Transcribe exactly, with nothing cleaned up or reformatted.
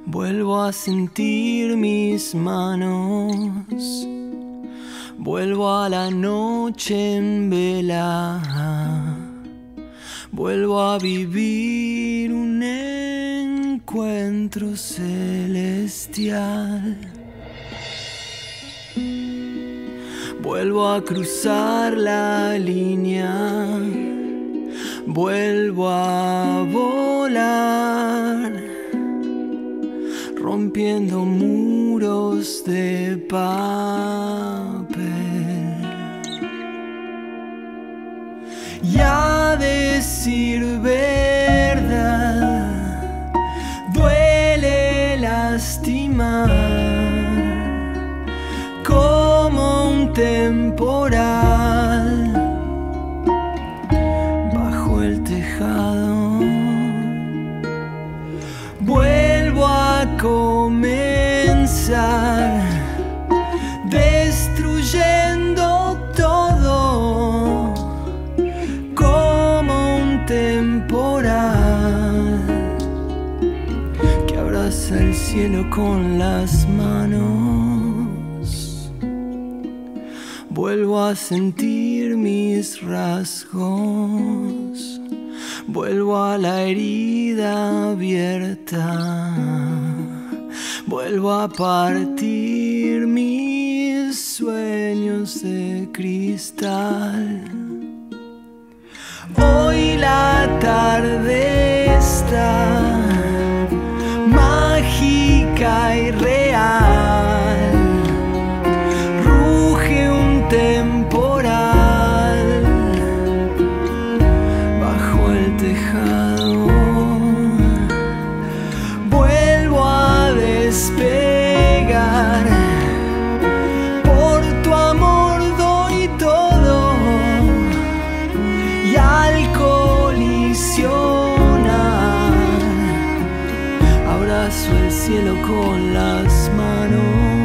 Vuelvo a sentir mis manos, vuelvo a la noche en vela, vuelvo a vivir un encuentro celestial. Vuelvo a cruzar la línea, vuelvo a volar, rompiendo muros de papel. Y a decir verdad, duele lastimar como un temporal bajo el tejado. Vuelvo a comenzar, destruyendo todo como un temporal que abraza el cielo con las manos. Vuelvo a sentir mis rasgos, vuelvo a la herida abierta, vuelvo a partir mis sueños de cristal. Hoy la tarde está mágica y real, ruge un temporal bajo el tejado. Vuelvo a despegar, por tu amor doy todo, y al colisionar abrazo el cielo con las manos.